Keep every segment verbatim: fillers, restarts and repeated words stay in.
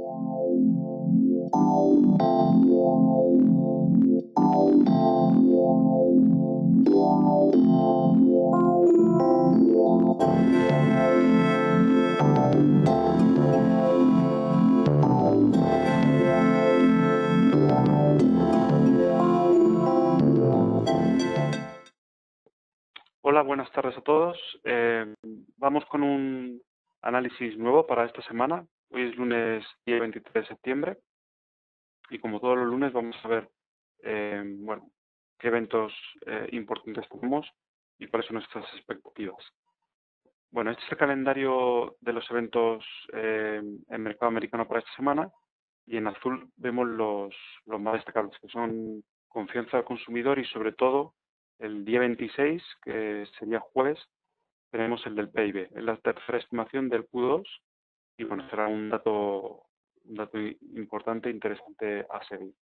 Hola, buenas tardes a todos. Eh, vamos con un análisis nuevo para esta semana. Hoy es lunes día veintitrés de septiembre y como todos los lunes vamos a ver eh, bueno, qué eventos eh, importantes tenemos y cuáles son nuestras expectativas. Bueno, este es el calendario de los eventos eh, en mercado americano para esta semana y en azul vemos los, los más destacables, que son confianza del consumidor y sobre todo el día veintiséis, que sería jueves, tenemos el del P I B, es la tercera estimación del Q dos y bueno, será un dato, un dato importante e interesante a seguir.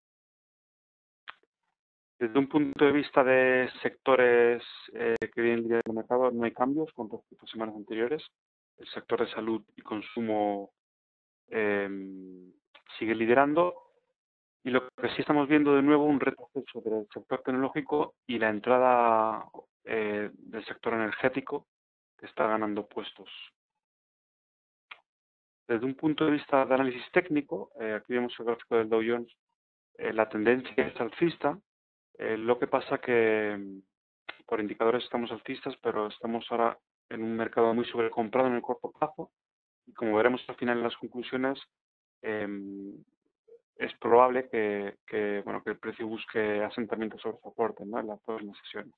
Desde un punto de vista de sectores eh, que vienen liderando el mercado, no hay cambios con respecto a semanas anteriores. El sector de salud y consumo eh, sigue liderando y lo que sí estamos viendo de nuevo un retroceso del sector tecnológico y la entrada eh, del sector energético que está ganando puestos. Desde un punto de vista de análisis técnico, eh, aquí vemos el gráfico del Dow Jones, eh, la tendencia es alcista, eh, lo que pasa que por indicadores estamos alcistas, pero estamos ahora en un mercado muy sobrecomprado en el corto plazo y como veremos al final en las conclusiones, eh, es probable que, que, bueno, que el precio busque asentamiento sobre soporte, ¿no?, en las próximas sesiones.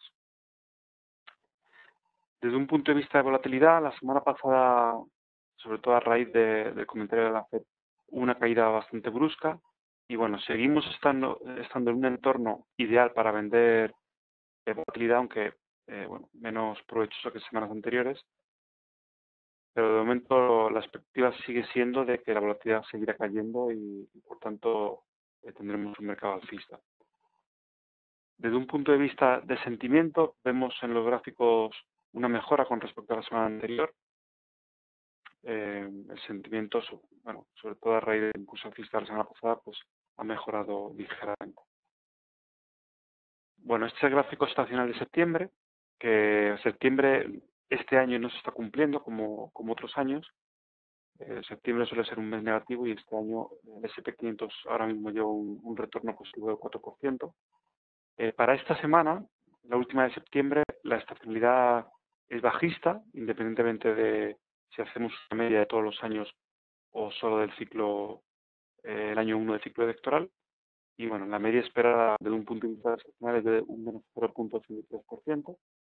Desde un punto de vista de volatilidad, la semana pasada, sobre todo a raíz de, del comentario de la Fed, hubo una caída bastante brusca y bueno, seguimos estando, estando en un entorno ideal para vender de volatilidad, aunque eh, bueno, menos provechoso que semanas anteriores, pero de momento la expectativa sigue siendo de que la volatilidad seguirá cayendo y, y por tanto eh, tendremos un mercado alcista. Desde un punto de vista de sentimiento, vemos en los gráficos una mejora con respecto a la semana anterior. Eh, el sentimiento, bueno, sobre todo a raíz del impulso alcista de la semana pasada, pues ha mejorado ligeramente. Bueno, este es el gráfico estacional de septiembre, que septiembre este año no se está cumpliendo como, como otros años. Eh, septiembre suele ser un mes negativo y este año el ese and pe quinientos ahora mismo lleva un, un retorno positivo del cuatro por ciento. Eh, para esta semana, la última de septiembre, la estacionalidad es bajista, independientemente de si hacemos una media de todos los años o solo del ciclo, eh, el año uno del ciclo electoral. Y bueno, la media esperada desde un punto de vista estacional es de un menos cero punto ochenta y tres por ciento.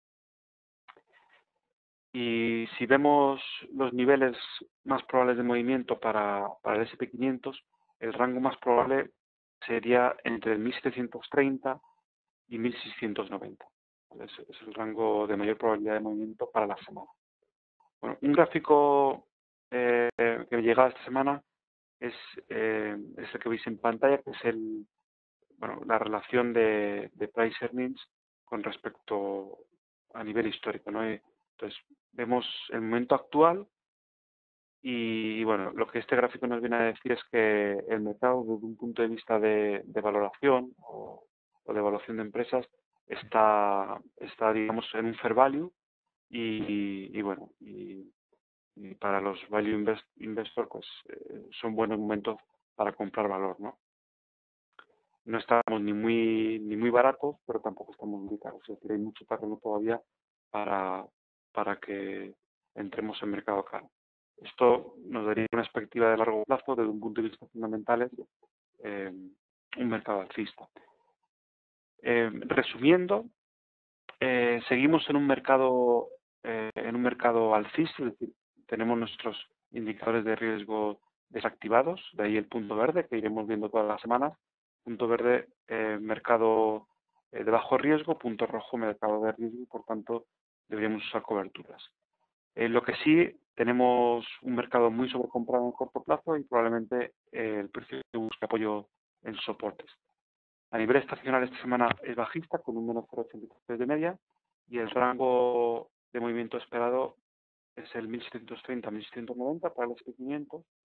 Y si vemos los niveles más probables de movimiento para, para el ese and pe quinientos, el rango más probable sería entre el mil setecientos treinta y mil seiscientos noventa. Es, es el rango de mayor probabilidad de movimiento para la semana. Bueno, un gráfico eh, que me llega esta semana es, eh, es el que veis en pantalla, que es el, bueno, la relación de, de price earnings con respecto a nivel histórico, ¿no? Entonces, vemos el momento actual y, y, bueno, lo que este gráfico nos viene a decir es que el mercado, desde un punto de vista de, de valoración o, o de evaluación de empresas, está, está digamos, en un fair value y, y bueno, y, y para los value invest, investor, pues eh, son buenos momentos para comprar valor, ¿no? No estamos ni muy ni muy baratos, pero tampoco estamos muy caros. Es decir, hay mucho terreno todavía para, para que entremos en mercado caro. Esto nos daría una perspectiva de largo plazo, desde un punto de vista fundamental, eh, un mercado alcista. Eh, resumiendo, eh, seguimos en un mercado eh, en un mercado alcista, es decir, tenemos nuestros indicadores de riesgo desactivados, de ahí el punto verde que iremos viendo todas las semanas. Punto verde, eh, mercado eh, de bajo riesgo, punto rojo, mercado de riesgo, por tanto deberíamos usar coberturas. Eh, lo que sí, tenemos un mercado muy sobrecomprado en corto plazo y probablemente eh, el precio busque apoyo en soportes. A nivel estacional esta semana es bajista con un menos cero coma ochenta y tres de media y el rango de movimiento esperado es el mil setecientos treinta a mil setecientos noventa para el ese and pe quinientos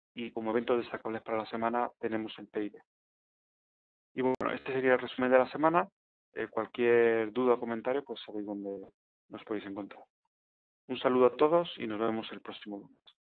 y como eventos destacables para la semana tenemos el P I B. Y bueno, este sería el resumen de la semana. Eh, cualquier duda o comentario, pues sabéis dónde nos podéis encontrar. Un saludo a todos y nos vemos el próximo lunes.